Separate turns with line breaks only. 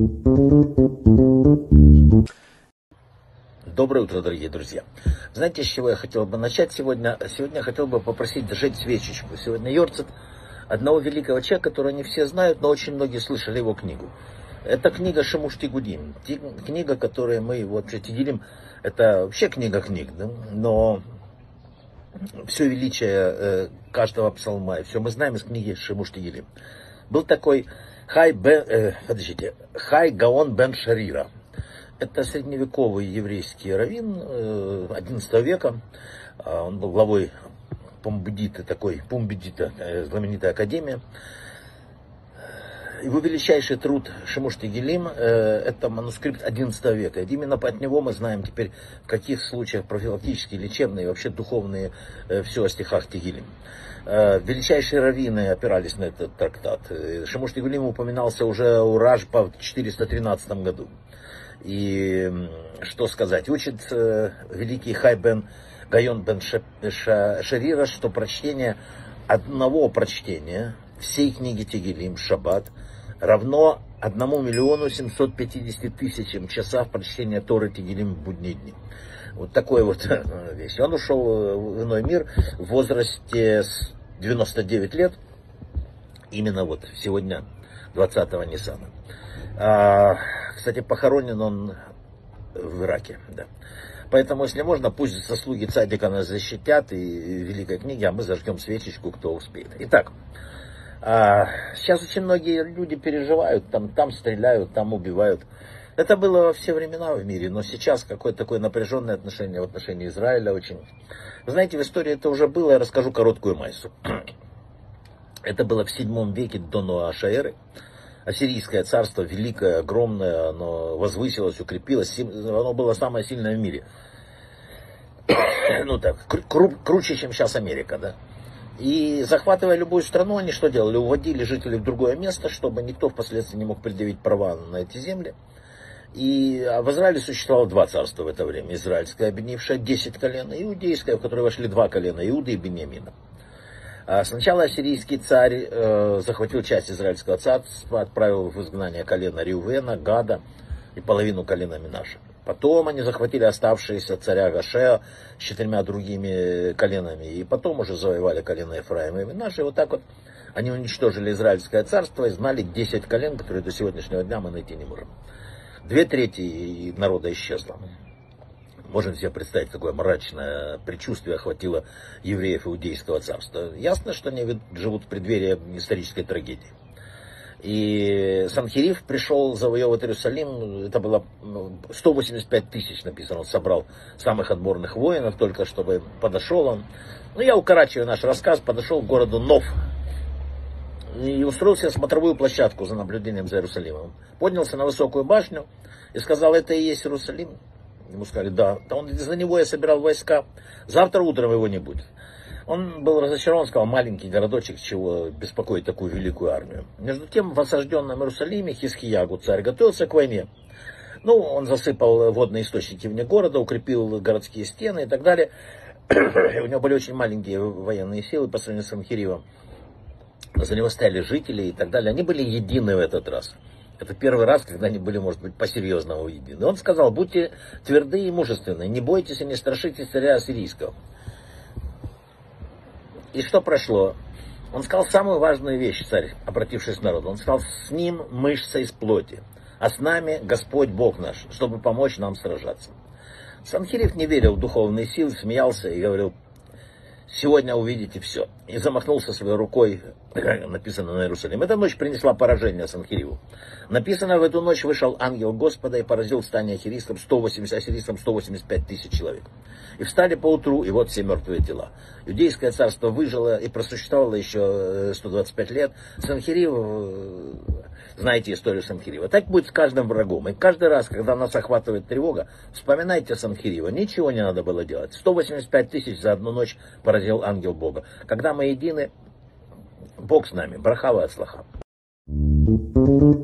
Доброе утро, дорогие друзья. Знаете, с чего я хотел бы начать сегодня? Сегодня я хотел бы попросить зажечь свечечку. Сегодня йорцит одного великого человека, которого не все знают, но очень многие слышали его книгу. Это книга Шимуш Тигудим. Книга, которую мы, вообще Тигилим, это вообще книга книг, да? Но все величие каждого псалма, и все мы знаем из книги Шимуш Тигилим. Был такой Хай Гаон бен Шарира. Это средневековый еврейский раввин XI века. Он был главой Пумбедита, знаменитая академия. Его величайший труд Шимуш Тигилим, это манускрипт XI века. И именно от него мы знаем теперь, в каких случаях профилактические, лечебные, вообще духовные, все о стихах Тигилим. Величайшие раввины опирались на этот трактат. Шимуш Тигилим упоминался уже у Ражба в 413 году. И что сказать, учит великий Хай Гаон бен Шарира, что прочтение одного прочтения всей книги Тигилим, Шаббат, равно 1 750 000 часов прочтения Торы Тигилим в будние дни. Вот такой вот вещь. Он ушел в иной мир в возрасте 99 лет, именно вот сегодня, 20-го Ниссана. Кстати, похоронен он в Ираке, да. Поэтому, если можно, пусть заслуги цадика нас защитят и великой книги, а мы зажгем свечечку, кто успеет. Итак, сейчас очень многие люди переживают, там стреляют, там убивают. Это было во все времена в мире, но сейчас какое-то такое напряженное отношение в отношении Израиля очень. Вы знаете, в истории это уже было, я расскажу короткую майсу. Это было в 7 веке до Ноаха эры. Ассирийское царство, великое, огромное, оно возвысилось, укрепилось, оно было самое сильное в мире. Ну так, круче, чем сейчас Америка, да. И захватывая любую страну, они что делали? Уводили жителей в другое место, чтобы никто впоследствии не мог предъявить права на эти земли. И в Израиле существовало 2 царства в это время. Израильское, объединившее 10 колен, и иудейское, в которое вошли 2 колена, Иуды и Беньямина. Сначала ассирийский царь захватил часть израильского царства, отправил в изгнание колено Реувена, Гада и половину колена Минаша. Потом они захватили оставшиеся царя Гашея с 4 другими коленами. И потом уже завоевали колено Ефраима и Минаша. И вот так вот они уничтожили израильское царство и знали 10 колен, которые до сегодняшнего дня мы найти не можем. 2/3 народа исчезло. Можем себе представить, какое мрачное предчувствие охватило евреев Иудейского царства. Ясно, что они живут в преддверии исторической трагедии. И Санхериф пришел завоевывать Иерусалим. Это было 185 000 написано. Он собрал самых отборных воинов, только чтобы подошел он. Ну, я укорачиваю наш рассказ. Подошел к городу Нов. И устроил себе смотровую площадку за наблюдением за Иерусалимом. Поднялся на высокую башню и сказал: это и есть Иерусалим. Ему сказали: да. За него я собирал войска. Завтра утром его не будет. Он был разочарован, сказал: маленький городочек, чего беспокоить такую великую армию. Между тем, в осажденном Иерусалиме Хискиягу, царь, готовился к войне. Ну, он засыпал водные источники вне города, укрепил городские стены и так далее. У него были очень маленькие военные силы по сравнению с Санхеривом. За него стояли жители и так далее. Они были едины в этот раз. Это первый раз, когда они были, может быть, по-серьезному едины. Он сказал: будьте тверды и мужественны, не бойтесь и не страшитесь царя ассирийского. И что прошло? Он сказал самую важную вещь, царь, обратившись к народу. Он сказал: с ним мышца из плоти, а с нами Господь Бог наш, чтобы помочь нам сражаться. Санхериф не верил в духовные силы, смеялся и говорил: сегодня увидите все. И замахнулся своей рукой, написано на Иерусалим. Эта ночь принесла поражение Санхериву. Написано: в эту ночь вышел ангел Господа и поразил в стане ассирийском 185 000 человек. И встали поутру, и вот все мертвые тела. Иудейское царство выжило и просуществовало еще 125 лет. Санхерив, знаете историю Санхерива. Так будет с каждым врагом. И каждый раз, когда нас охватывает тревога, вспоминайте Санхерива. Ничего не надо было делать. 185 000 за одну ночь поразил ангел Бога. Когда мы едины, Бог с нами. Браха ва ацлаха.